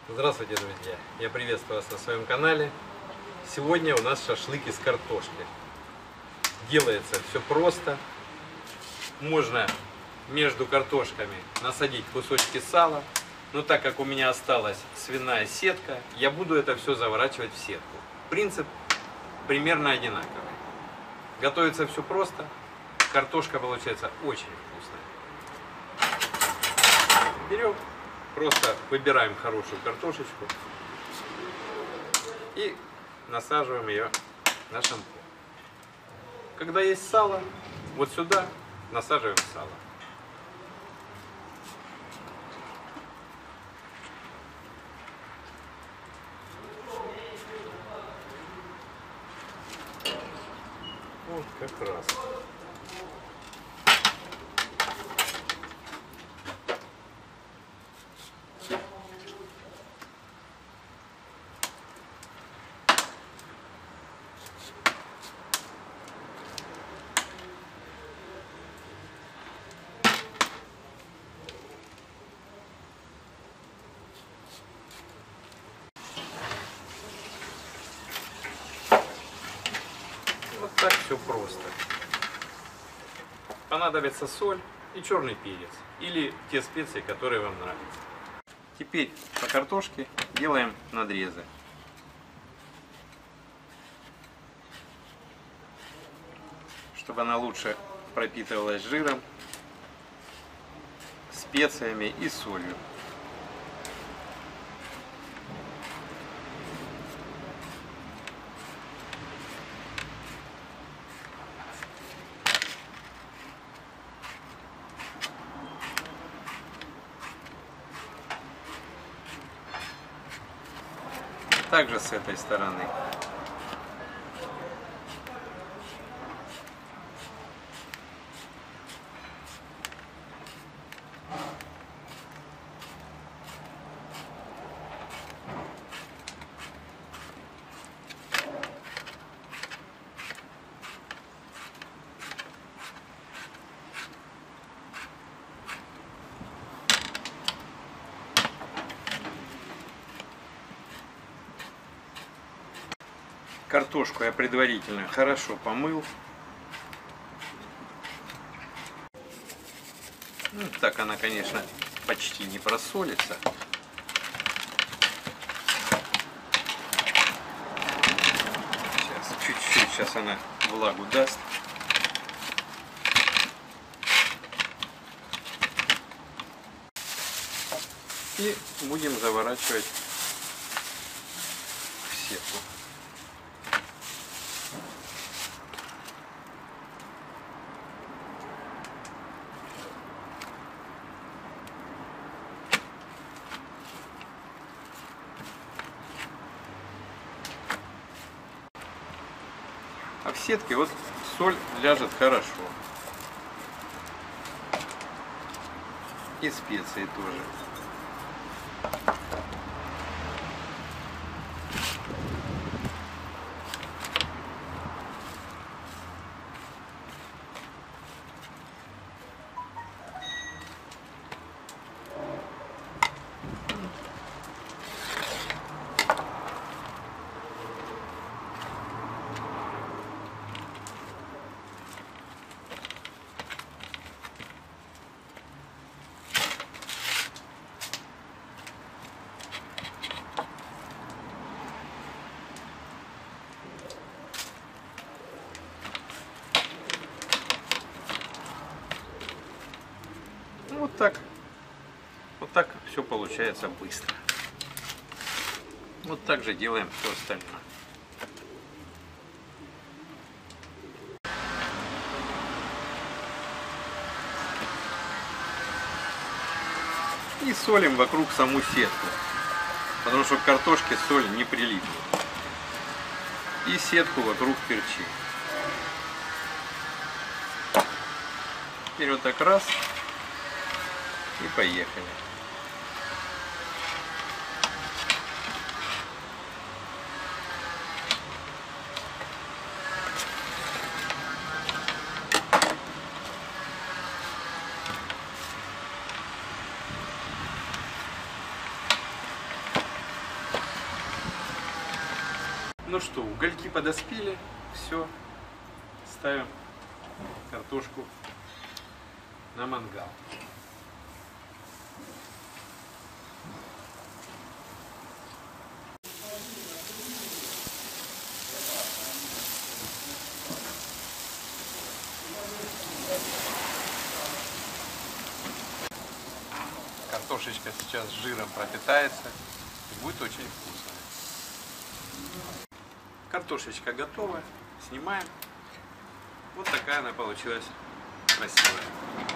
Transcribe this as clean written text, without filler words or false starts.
Здравствуйте, друзья! Я приветствую вас на своем канале. Сегодня у нас шашлык из картошки. Делается все просто. Можно между картошками насадить кусочки сала. Но так как у меня осталась свиная сетка, я буду это все заворачивать в сетку. Принцип примерно одинаковый. Готовится все просто. Картошка получается очень вкусная. Берем. Просто выбираем хорошую картошечку и насаживаем ее на шампур. Когда есть сало, вот сюда насаживаем сало. Вот как раз. Вот так все просто. Понадобится соль и черный перец. Или те специи, которые вам нравятся. Теперь по картошке делаем надрезы. Чтобы она лучше пропитывалась жиром, специями и солью. Также с этой стороны. Картошку я предварительно хорошо помыл. Ну, так она, конечно, почти не просолится. Сейчас, чуть-чуть, сейчас она влагу даст. И будем заворачивать в сетку. А в сетке вот соль ляжет хорошо. И специи тоже. Вот так все получается быстро. Вот так же делаем все остальное. И солим вокруг саму сетку, потому что к картошке соль не прилипнет. И сетку вокруг перчим. Теперь вот так раз. И поехали. Ну что, угольки подоспели, все, ставим картошку на мангал. Картошечка сейчас жиром пропитается и будет очень вкусно. Картошечка готова, снимаем. Вот такая она получилась красивая.